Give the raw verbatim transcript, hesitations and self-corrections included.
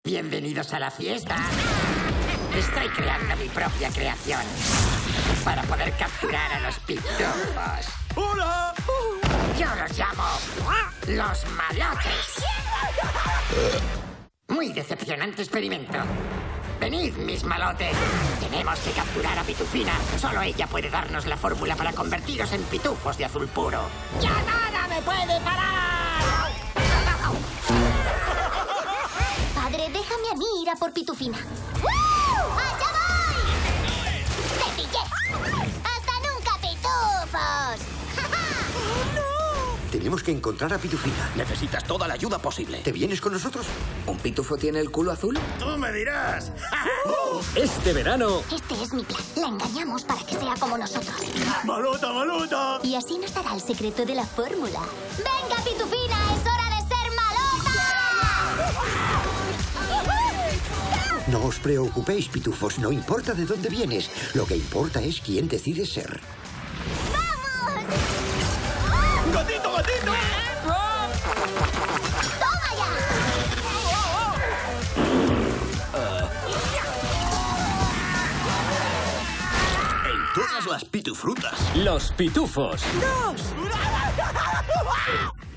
Bienvenidos a la fiesta. Estoy creando mi propia creación para poder capturar a los pitufos. ¡Hola! Yo los llamo los malotes. Muy decepcionante experimento. Venid, mis malotes. Tenemos que capturar a Pitufina. Solo ella puede darnos la fórmula para convertiros en pitufos de azul puro. ¡Ya nada me puede parar! Padre, déjame a mí ir a por Pitufina. ¡Uh! ¡Allá voy! ¡Te pillé! ¡Hasta nunca, pitufos! Tenemos que encontrar a Pitufina. Necesitas toda la ayuda posible. ¿Te vienes con nosotros? ¿Un pitufo tiene el culo azul? ¡Tú me dirás! Este verano... Este es mi plan. La engañamos para que sea como nosotros. ¡Malota, malota! Y así nos dará el secreto de la fórmula. ¡Venga, Pitufina! ¡Es hora de ser malota! No os preocupéis, pitufos. No importa de dónde vienes. Lo que importa es quién decides ser. ¡Vamos! ¡Gatito, gatito! ¡Toma ya! En todas las pitufrutas. Los pitufos. ¡Dos!